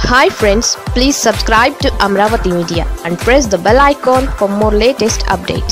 Hi friends, please subscribe to Amravati Media and press the bell icon for more latest updates.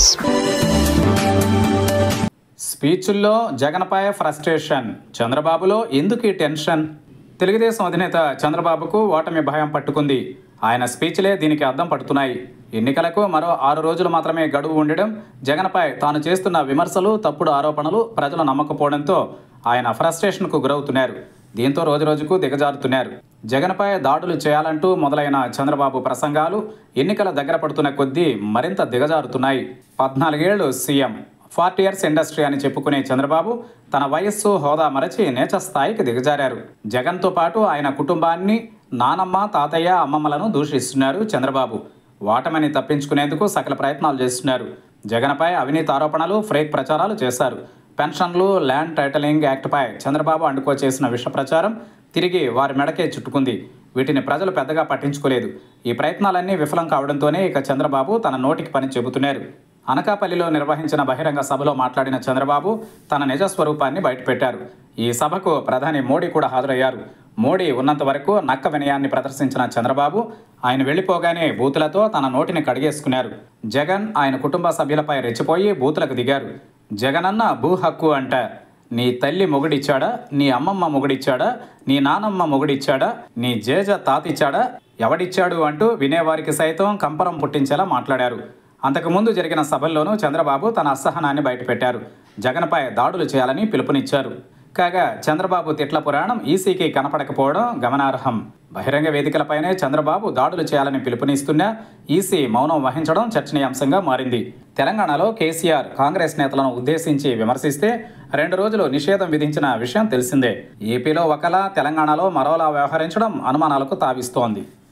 స్పీచ్ల్లో జగన్పై frustration, చంద్రబాబులో ఎందుకు ఈ tension? Telugu Desam అధినేత చంద్రబాబుకు ఓటమి భయం పట్టుకుంది. ఆయన స్పీచ్లే దీనికి అద్దం పడుతున్నాయి. ఎన్నికలకు మరో 6 రోజులు మాత్రమే గడువు ఉండడం, జగన్పై తాను చేస్తున్న విమర్శలు, తప్పుడు ఆరోపణలు ప్రజలు నమ్మకపోవడంతో ఆయన ఫ్రస్ట్రేషన్కు గురవుతున్నారు. దీంతో రోజురోజుకు దిగజారుతున్నారు. జగన్పై దాడులు చేయాలంటూ మొదలైన చంద్రబాబు ప్రసంగాలు ఎన్నికల దగ్గర పడుతున్న కొద్దీ మరింత దిగజారుతున్నాయి. 14 ఏళ్లు సీఎం, 40 years ఇండస్ట్రీ అని చెప్పుకునే చంద్రబాబు తన వయస్సు, హోదా మరచి నీచ స్థాయికి దిగజారారు. జగన్తో పాటు ఆయన కుటుంబాన్ని, నానమ్మ, తాతయ్య, అమ్మమ్మలను దూషిస్తున్నారు చంద్రబాబు. ఓటమిని తప్పించుకునేందుకు సకల ప్రయత్నాలు చేస్తున్నారు. జగన్పై అవినీతి ఆరోపణలు, ఫేక్ ప్రచారాలు చేశారు. పెన్షన్లు, ల్యాండ్ టైటిలింగ్ యాక్ట్పై చంద్రబాబు అండుకో చేసిన విష ప్రచారం తిరిగి వారి మెడకే చుట్టుకుంది. వీటిని ప్రజలు పెద్దగా పట్టించుకోలేదు. ఈ ప్రయత్నాలన్నీ విఫలం కావడంతోనే ఇక చంద్రబాబు తన నోటికి పని చెబుతున్నారు. అనకాపల్లిలో నిర్వహించిన బహిరంగ సభలో మాట్లాడిన చంద్రబాబు తన నిజ స్వరూపాన్ని బయటపెట్టారు. ఈ సభకు ప్రధాని మోడీ కూడా హాజరయ్యారు. మోడీ ఉన్నంత వరకు నక్క వినయాన్ని ప్రదర్శించిన చంద్రబాబు ఆయన వెళ్లిపోగానే బూతులతో తన నోటిని కడిగేసుకున్నారు. జగన్, ఆయన కుటుంబ సభ్యులపై రెచ్చిపోయి బూతులకు దిగారు. జగనన్న భూ హక్కు అంట. నీ తల్లి మొగుడిచ్చాడా? నీ అమ్మమ్మ మొగుడిచ్చాడా? నీ నానమ్మ మొగుడిచ్చాడా? నీ జేజ తాతిచ్చాడా? ఎవడిచ్చాడు అంటూ వినేవారికి సైతం కంపరం పుట్టించేలా మాట్లాడారు. అంతకుముందు జరిగిన సభల్లోనూ చంద్రబాబు తన అసహనాన్ని బయటపెట్టారు. జగన్పై దాడులు చేయాలని పిలుపునిచ్చారు. కాగా చంద్రబాబు తిట్ల పురాణం ఈసీకి కనపడకపోవడం గమనార్హం. బహిరంగ వేదికలపైనే చంద్రబాబు దాడులు చేయాలని పిలుపునిస్తున్నా ఈసీ మౌనం వహించడం చర్చనీయాంశంగా మారింది. తెలంగాణలో కేసీఆర్ కాంగ్రెస్ నేతలను ఉద్దేశించి విమర్శిస్తే 2 రోజులు నిషేధం విధించిన విషయం తెలిసిందే. ఏపీలో ఒకలా, తెలంగాణలో మరోలా వ్యవహరించడం అనుమానాలకు తావిస్తోంది.